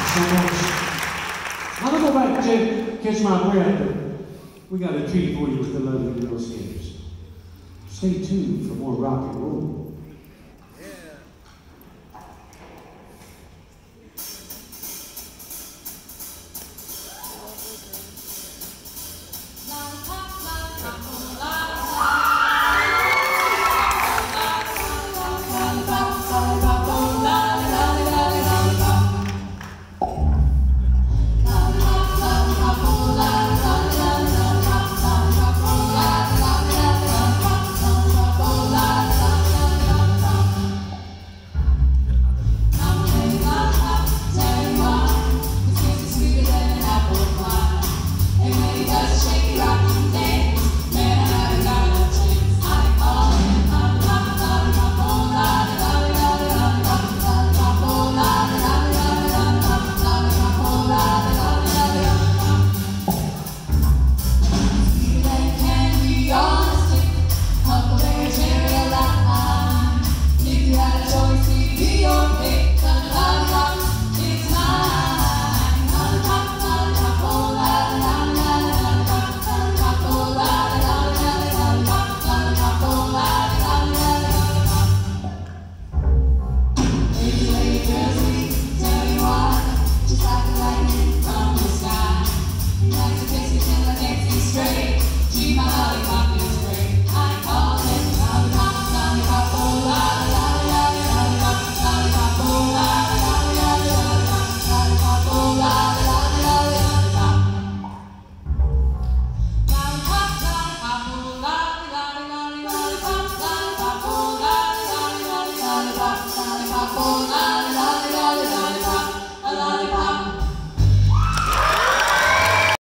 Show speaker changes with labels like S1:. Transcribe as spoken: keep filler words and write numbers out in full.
S1: so much. I'm gonna go back and catch my breath, but we got a treat for you with the lovely Girl Scapes. Stay tuned for more rock and roll.